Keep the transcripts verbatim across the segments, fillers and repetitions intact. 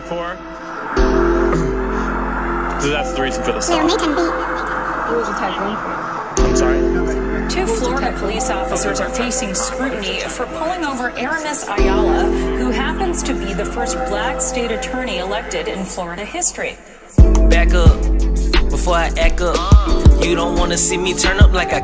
for. So that's the reason for the song. I'm sorry? Two Florida police officers are facing scrutiny for pulling over Aramis Ayala, who happens to be the first black state attorney elected in Florida history. Back up, before I act up. You don't wanna see me turn up like I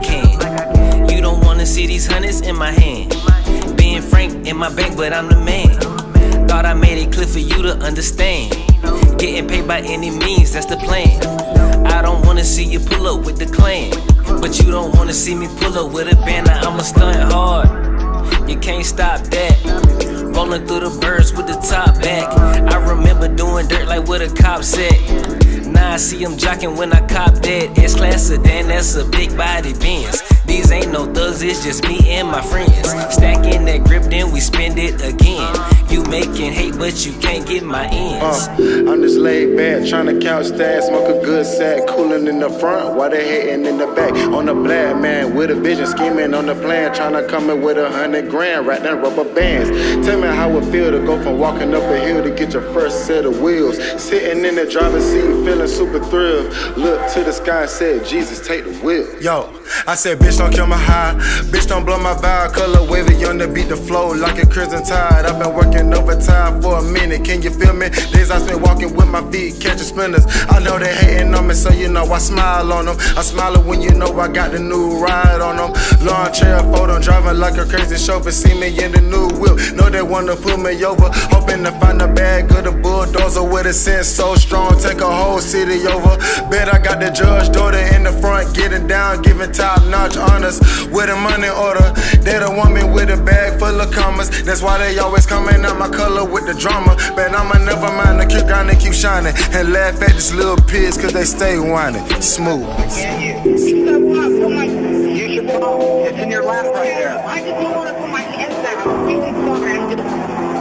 can. You don't wanna see these hundreds in my hand. Being frank in my bank, but I'm the man. Thought I made it clear for you to understand. Getting paid by any means, that's the plan. I don't wanna see you pull up with the clan, but you don't wanna see me pull up with a banner. I'ma stunt hard, you can't stop that. Rolling through the birds with the top back. I remember doing dirt like what a cop said. Now I see him jocking when I cop that S-Class sedan, that's a big body Benz. These ain't no thugs, it's just me and my friends. Stacking that grip, then we spend it again. You making hate, but you can't get my ends. Uh, I'm just laid back, tryna couch stats, smoke a good sack, cooling in the front while they hating in the back. On the black man with a vision, scheming on the plan, tryna come in with a hundred grand, right down rubber bands. Tell me how it feel to go from walking up a hill to get your first set of wheels. Sitting in the driver's seat, feeling super thrilled. Look to the sky and said, Jesus, take the wheel. Yo, I said, bitch, don't kill my high. Bitch, don't blow my vibe. Color wavy on the beat, the flow like a crimson tide. I've been working overtime for a minute. Can you feel me? Days I spent walking with my feet, catching splinters. I know they hating on me, so you know I smile on them. I smile when you know I got the new ride on them. Long trail photo, driving like a crazy chauffeur. See me in the new whip. Know they wanna put me over. Hoping to find a bag of the bulldozer with a sense so strong. Take a whole city over. Bet I got the judge daughter in the front, getting down, giving top notch honors with a money order. They don't want me with a bag full of commas. That's why they always coming out my color with the drama. But I'ma never mind, I keep grinding, keep shining, and laugh at these little pigs cause they stay whining. Smooth. Yeah, you. You should put my, you should put, it's in your lap right there. I just don't want to put my hands down. You can fuck and just,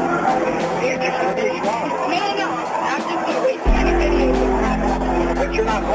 you're just really wrong. No, no, no. I'm just gonna wait for any videos. But you're not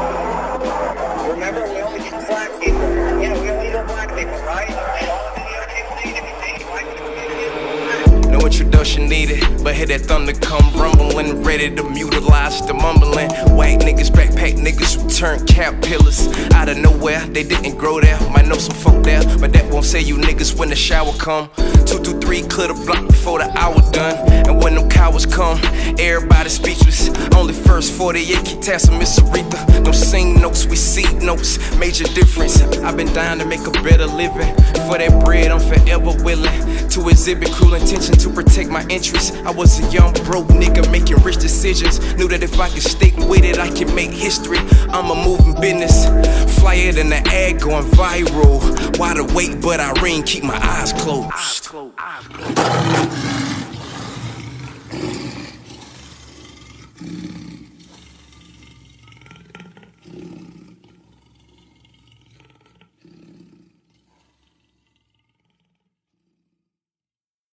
black. Remember, we only get black people. You know, we only get black people, right? And all the videos you've seen, if you see any white people, No introduction needed, but hear that thunder come rumbling, ready to mutilize the mumbling. White niggas, backpack niggas who turn caterpillars. Out of nowhere, they didn't grow there. Might know some folk there, but that won't say you niggas when the shower come. Two, two, three, clear the block before the hour done. And when them cowards come, everybody speechless. Only first forty-eight, keep tasking Miss Aretha. Don't sing notes, we see notes, major difference. I've been dying to make a better living. For that bread, I'm forever willing to exhibit cruel intention to protect my interests. I was a young broke nigga making rich decisions. Knew that if I could stick with it, I could make history. I'm a moving business, flyer than the ad going viral. Wide awake, but I ring, keep my eyes closed. Eyes closed. Eyes closed.